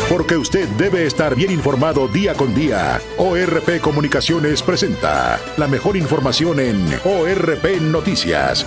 Porque usted debe estar bien informado día con día. ORP Comunicaciones presenta la mejor información en ORP Noticias.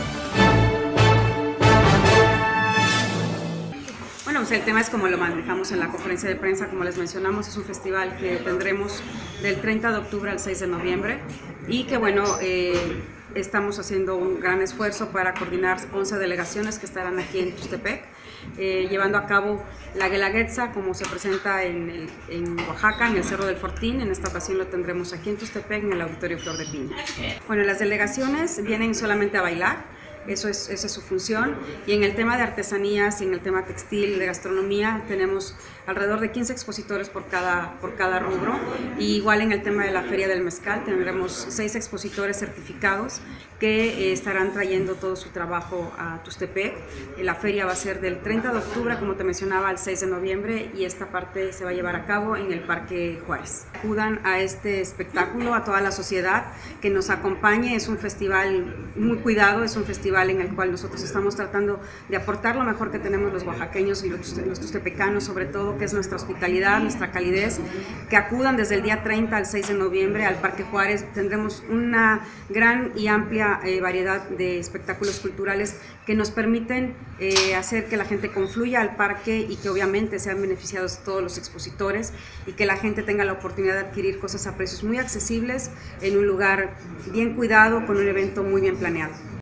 Bueno, pues el tema es como lo manejamos en la conferencia de prensa, como les mencionamos, es un festival que tendremos del 30 de octubre al 6 de noviembre y que bueno, estamos haciendo un gran esfuerzo para coordinar 11 delegaciones que estarán aquí en Tuxtepec, llevando a cabo la Guelaguetza como se presenta en Oaxaca, en el Cerro del Fortín. En esta ocasión lo tendremos aquí en Tuxtepec, en el Auditorio Flor de Piña. Bueno, las delegaciones vienen solamente a bailar. Esa es su función, y en el tema de artesanías y en el tema textil, de gastronomía, tenemos alrededor de 15 expositores por cada rubro, y igual en el tema de la Feria del Mezcal tendremos 6 expositores certificados que estarán trayendo todo su trabajo a Tuxtepec. La feria va a ser del 30 de octubre, como te mencionaba, al 6 de noviembre, y esta parte se va a llevar a cabo en el Parque Juárez. Acudan a este espectáculo, a toda la sociedad que nos acompañe. Es un festival muy cuidado, es un festival en el cual nosotros estamos tratando de aportar lo mejor que tenemos los oaxaqueños y los tuxtepecanos, sobre todo, que es nuestra hospitalidad, nuestra calidez. Que acudan desde el día 30 al 6 de noviembre al Parque Juárez. Tendremos una gran y amplia variedad de espectáculos culturales que nos permiten hacer que la gente confluya al parque y que obviamente sean beneficiados todos los expositores, y que la gente tenga la oportunidad de adquirir cosas a precios muy accesibles en un lugar bien cuidado, con un evento muy bien planeado.